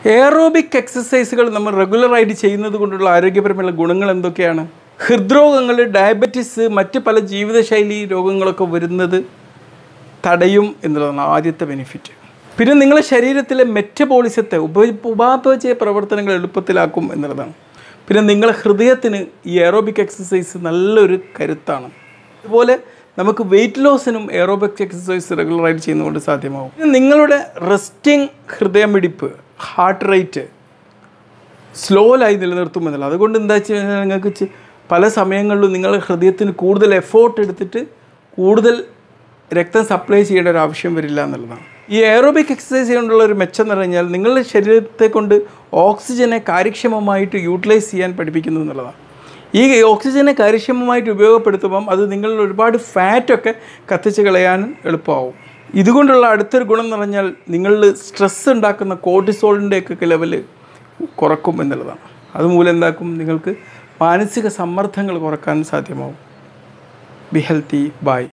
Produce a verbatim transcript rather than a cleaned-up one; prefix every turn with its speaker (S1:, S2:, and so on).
S1: Aerobic എക്സസൈസുകൾ നമ്മൾ റെഗുലറായിട്ട് ചെയ്യുന്നത് കൊണ്ടുള്ള ആരോഗ്യപരമായ ഗുണങ്ങൾ എന്തൊക്കെയാണ്? ഹൃദ്രോഗങ്ങൾ, ഡയബറ്റിസ്, മറ്റ് പല ജീവിതശൈലി രോഗങ്ങളൊക്കെ വരുന്നത് തടയും എന്നുള്ളതാണ് ആദ്യത്തെ ബെനിഫിറ്റ്. പിന്നെ നിങ്ങളുടെ ശരീരത്തിലെ മെറ്റബോളിസത്തെ ഉപ ഉപാപചയ പ്രവർത്തനങ്ങൾ എളുപ്പത്തിലാക്കും എന്നുള്ളതാണ്. പിന്നെ നിങ്ങളുടെ ഹൃദയത്തിന് ഈ എയറോബിക് എക്സസൈസ് നല്ലൊരു കരുത്താണ്. അതുപോലെ നമുക്ക് വെയിറ്റ് ലോസിനും എയറോബിക് എക്സസൈസ് റെഗുലറായിട്ട് ചെയ്യുന്നതുകൊണ്ട് സാധ്യമാകും. പിന്നെ നിങ്ങളുടെ റെസ്റ്റിംഗ് ഹൃദയമിടിപ്പ്, ഹാർട്ട് റേറ്റ് സ്ലോയിലായി നിലനിർത്തുമെന്നുള്ളത്. അതുകൊണ്ട് എന്താ വെച്ച് കഴിഞ്ഞാൽ നിങ്ങൾക്ക് പല സമയങ്ങളിലും നിങ്ങൾ ഹൃദയത്തിന് കൂടുതൽ എഫോർട്ട് എടുത്തിട്ട് കൂടുതൽ രക്തം സപ്ലൈ ചെയ്യേണ്ട ഒരു ആവശ്യം വരില്ല എന്നുള്ളതാണ്. ഈ എയറോബിക് എക്സസൈസ് കൊണ്ടുള്ള ഒരു മെച്ചം എന്ന് പറഞ്ഞാൽ നിങ്ങളുടെ ശരീരത്തെ കൊണ്ട് ഓക്സിജനെ കാര്യക്ഷമമായിട്ട് യൂട്ടിലൈസ് ചെയ്യാൻ പഠിപ്പിക്കുന്നു എന്നുള്ളതാണ്. ഈ ഓക്സിജനെ കാര്യക്ഷമമായിട്ട് ഉപയോഗപ്പെടുത്തുമ്പം അത് നിങ്ങളിൽ ഒരുപാട് ഫാറ്റൊക്കെ കത്തിച്ച് കളയാനും എളുപ്പമാവും. ഇതുകൊണ്ടുള്ള അടുത്തൊരു ഗുണം എന്ന് പറഞ്ഞാൽ നിങ്ങളിൽ സ്ട്രെസ്സ് ഉണ്ടാക്കുന്ന കോർട്ടിസോളിൻ്റെയൊക്കെ ലെവൽ കുറക്കും എന്നുള്ളതാണ്. അതുമൂലം എന്താക്കും, നിങ്ങൾക്ക് മാനസിക സമ്മർദ്ദങ്ങൾ കുറക്കാൻ സാധ്യമാവും. Be healthy. ബൈ.